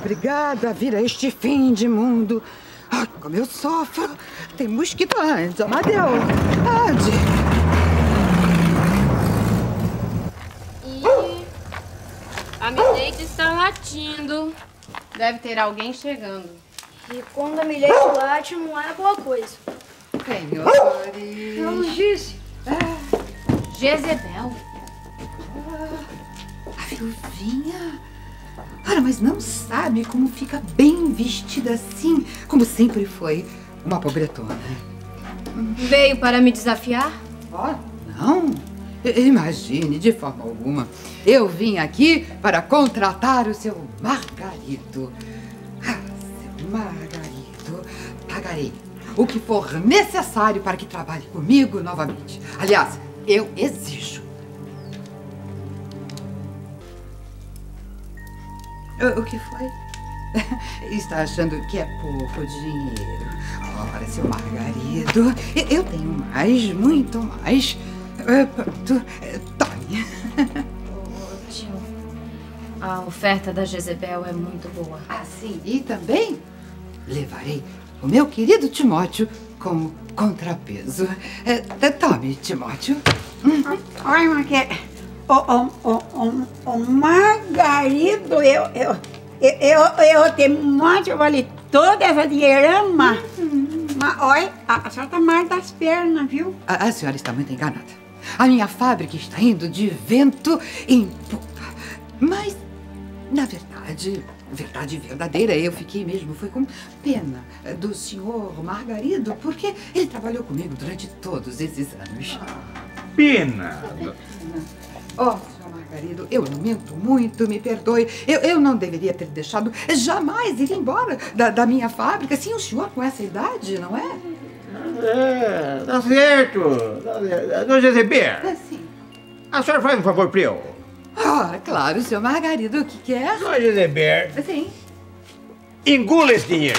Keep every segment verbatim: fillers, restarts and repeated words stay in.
obrigada a vir a este fim de mundo. Ai, como eu sofro. Tem mosquito antes, Amadeu. Ande. E a Milady está latindo. Deve ter alguém chegando. E quando a Milady late, não é boa coisa. Senhores. Eu não disse. Ah, Jezebel. a viuvinha. Ora, mas não sabe como fica bem vestida assim, como sempre foi uma pobretona. Veio para me desafiar? Oh, não. I- Imagine, de forma alguma. Eu vim aqui para contratar o seu Margarido. Ah, seu Margarido, pagarei o que for necessário para que trabalhe comigo novamente. Aliás, eu exijo. O, o que foi? Está achando que é pouco dinheiro. Ora, seu Margarido, eu- eu tenho mais, muito mais. Eh, tu- eh, Tome. Ô, tio, a oferta da Jezebel é muito boa. Assim, e também levarei o meu querido Timóteo como contrapeso. Eh, eh, Tome, Timóteo. Olha, mas que... O, o, o, o, o Margarido, eu, eu, eu, eu, eu tenho um monte, vale toda essa dinheirama. Mas olha, a senhora tá mais das pernas, viu? A, a senhora está muito enganada. A minha fábrica está indo de vento em popa. Mas, na verdade, verdade verdadeira, eu fiquei mesmo, foi com pena do senhor Margarido, porque ele trabalhou comigo durante todos esses anos. Pena. Oh, senhor Margarido, eu lamento muito, me perdoe. Eu, eu não deveria ter deixado jamais ir embora da, da minha fábrica. Sim, o senhor com essa idade, não é? É, tá certo. Dona Jezebel, É sim. a senhora faz um favor pra eu. Ah, claro, senhor Margarido, o que quer? Dona Jezebel, Sim. engula esse dinheiro.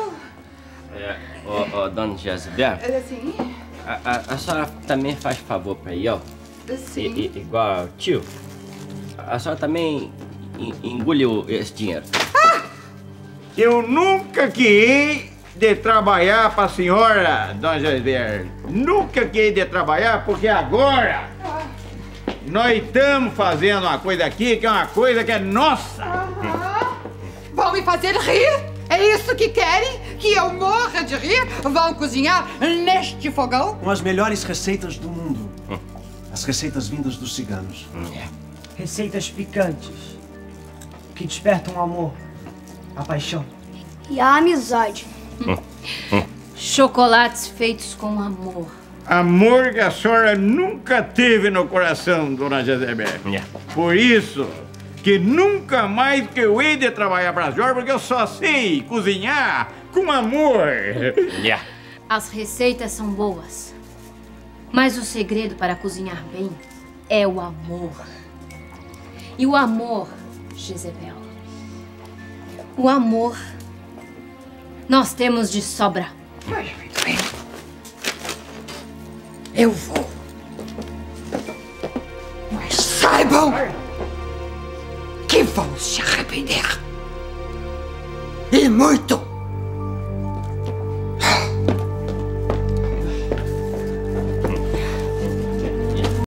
É, ô, ô, dona Jezebel, É sim. a, a, a senhora também faz favor pra eu? Sim. I, i, igual ao tio? A senhora também en- engoliu esse dinheiro? Eu nunca quis de trabalhar pra senhora, Dona Jezebel. Nunca quis de trabalhar, porque agora nós estamos fazendo uma coisa aqui que é uma coisa que é nossa. Aham. Vão me fazer rir? É isso que querem? Que eu morra de rir? Vão cozinhar neste fogão? Com as melhores receitas do mundo. As receitas vindas dos ciganos. Receitas picantes que despertam o amor, a paixão. E a amizade. Chocolates feitos com amor. Amor que a senhora nunca teve no coração, Dona Jezebel. Yeah. Por isso que nunca mais que eu hei de trabalhar para a senhora, porque eu só sei cozinhar com amor. Yeah. As receitas são boas, mas o segredo para cozinhar bem é o amor. E o amor, Jezebel, o amor nós temos de sobra. Olha, muito bem. Eu vou. Mas saibam que vão se arrepender. E muito.